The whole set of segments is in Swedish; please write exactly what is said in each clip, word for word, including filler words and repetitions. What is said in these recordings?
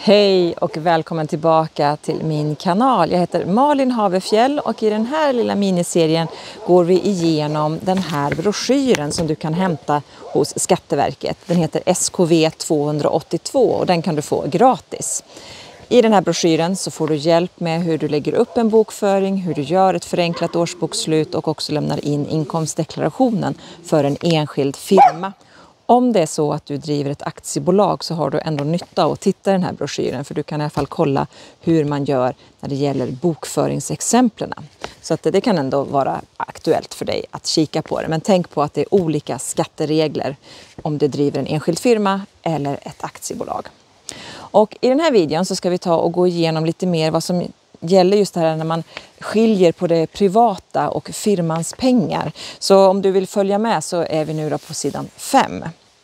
Hej och välkommen tillbaka till min kanal. Jag heter Malin Havefjäll och i den här lilla miniserien går vi igenom den här broschyren som du kan hämta hos Skatteverket. Den heter S K V tvåhundraåttiotvå och den kan du få gratis. I den här broschyren så får du hjälp med hur du lägger upp en bokföring, hur du gör ett förenklat årsbokslut och också lämnar in inkomstdeklarationen för en enskild firma. Om det är så att du driver ett aktiebolag så har du ändå nytta av att titta i den här broschyren, för du kan i alla fall kolla hur man gör när det gäller bokföringsexemplen. Så att det kan ändå vara aktuellt för dig att kika på det. Men tänk på att det är olika skatteregler om du driver en enskild firma eller ett aktiebolag. Och i den här videon så ska vi ta och gå igenom lite mer vad som gäller just det här när man skiljer på det privata och firmans pengar. Så om du vill följa med så är vi nu då på sidan fem.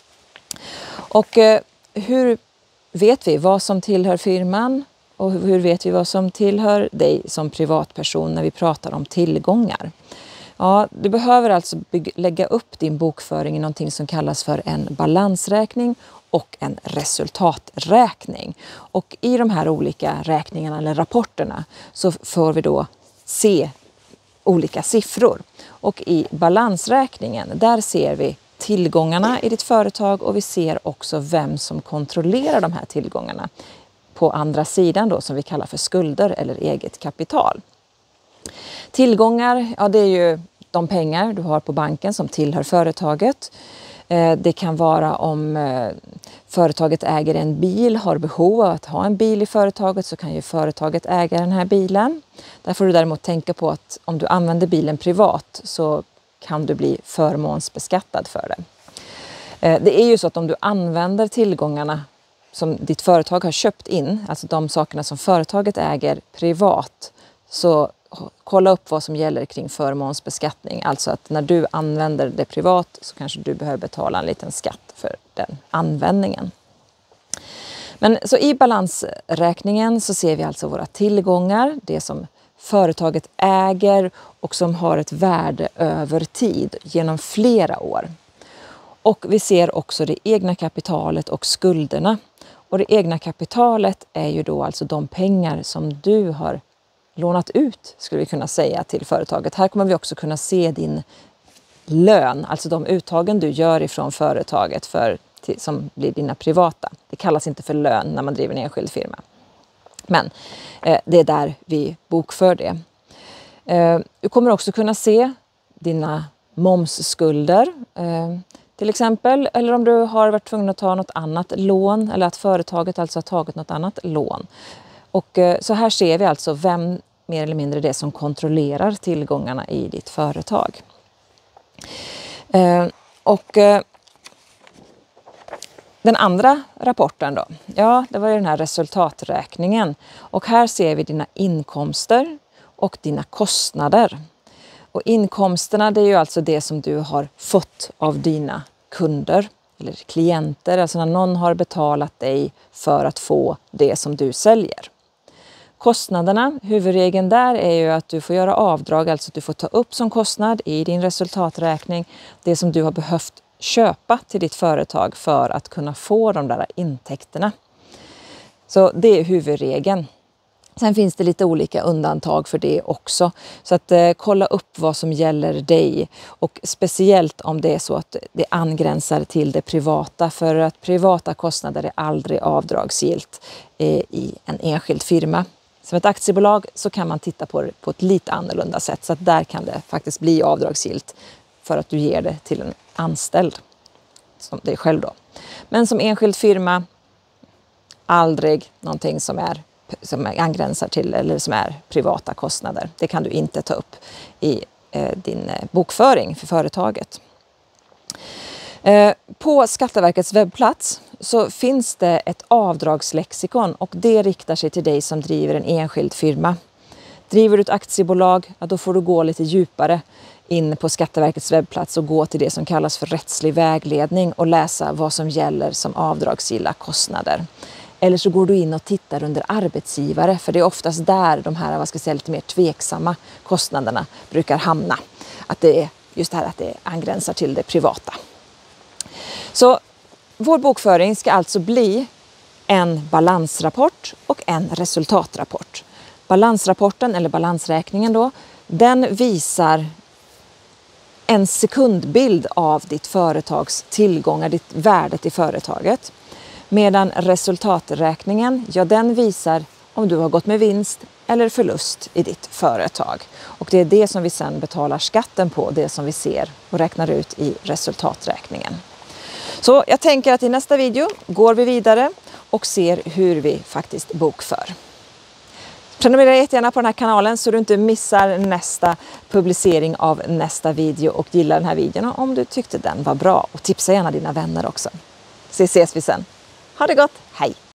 Och eh, hur vet vi vad som tillhör firman och hur vet vi vad som tillhör dig som privatperson när vi pratar om tillgångar? Ja, du behöver alltså bygga, lägga upp din bokföring i någonting som kallas för en balansräkning och en resultaträkning. Och i de här olika räkningarna eller rapporterna så får vi då se olika siffror. Och i balansräkningen där ser vi tillgångarna i ditt företag och vi ser också vem som kontrollerar de här tillgångarna på andra sidan då, som vi kallar för skulder eller eget kapital. Tillgångar, ja det är ju de pengar du har på banken som tillhör företaget. Det kan vara om företaget äger en bil, har behov av att ha en bil i företaget, så kan ju företaget äga den här bilen. Där får du däremot tänka på att om du använder bilen privat så kan du bli förmånsbeskattad för det. Det är ju så att om du använder tillgångarna som ditt företag har köpt in, alltså de sakerna som företaget äger privat, så kolla upp vad som gäller kring förmånsbeskattning. Alltså att när du använder det privat så kanske du behöver betala en liten skatt för den användningen. Men så i balansräkningen så ser vi alltså våra tillgångar, det som företaget äger och som har ett värde över tid genom flera år. Och vi ser också det egna kapitalet och skulderna. Och det egna kapitalet är ju då alltså de pengar som du har lånat ut, skulle vi kunna säga, till företaget. Här kommer vi också kunna se din lön, alltså de uttagen du gör ifrån företaget för, till, som blir dina privata. Det kallas inte för lön när man driver en enskild firma. Men eh, det är där vi bokför det. Eh, du kommer också kunna se dina momsskulder eh, till exempel. Eller om du har varit tvungen att ta något annat lån eller att företaget alltså har tagit något annat lån. Och så här ser vi alltså vem mer eller mindre det som kontrollerar tillgångarna i ditt företag. Eh, och eh, den andra rapporten då, ja det var ju den här resultaträkningen. Och här ser vi dina inkomster och dina kostnader. Och inkomsterna det är ju alltså det som du har fått av dina kunder eller klienter. Alltså när någon har betalat dig för att få det som du säljer. Kostnaderna, huvudregeln där är ju att du får göra avdrag, alltså att du får ta upp som kostnad i din resultaträkning det som du har behövt köpa till ditt företag för att kunna få de där intäkterna. Så det är huvudregeln. Sen finns det lite olika undantag för det också. Så att eh, kolla upp vad som gäller dig. Och speciellt om det är så att det angränsar till det privata. För att privata kostnader är aldrig avdragsgillt eh, i en enskild firma. Som ett aktiebolag så kan man titta på det på ett lite annorlunda sätt. Så att där kan det faktiskt bli avdragsgillt för att du ger det till en anställd. Som dig själv då. Men som enskild firma, aldrig någonting som är som angränsar till eller som är privata kostnader. Det kan du inte ta upp i eh, din eh, bokföring för företaget. Eh, på Skatteverkets webbplats så finns det ett avdragslexikon och det riktar sig till dig som driver en enskild firma. Driver du ett aktiebolag, ja, då får du gå lite djupare in på Skatteverkets webbplats och gå till det som kallas för rättslig vägledning och läsa vad som gäller som avdragsgilla kostnader. Eller så går du in och tittar under arbetsgivare, för det är oftast där de här, vad ska jag säga, lite mer tveksamma kostnaderna brukar hamna. Att det är just det här att det angränsar till det privata. Så vår bokföring ska alltså bli en balansrapport och en resultatrapport. Balansrapporten eller balansräkningen då, den visar en sekundbild av ditt företags tillgångar, ditt värdet i företaget. Medan resultaträkningen, ja den visar om du har gått med vinst eller förlust i ditt företag. Och det är det som vi sedan betalar skatten på, det som vi ser och räknar ut i resultaträkningen. Så jag tänker att i nästa video går vi vidare och ser hur vi faktiskt bokför. Prenumerera jättegärna på den här kanalen så du inte missar nästa publicering av nästa video och gilla den här videon om du tyckte den var bra. Och tipsa gärna dina vänner också. Så ses vi sen. Ha det gott, hej!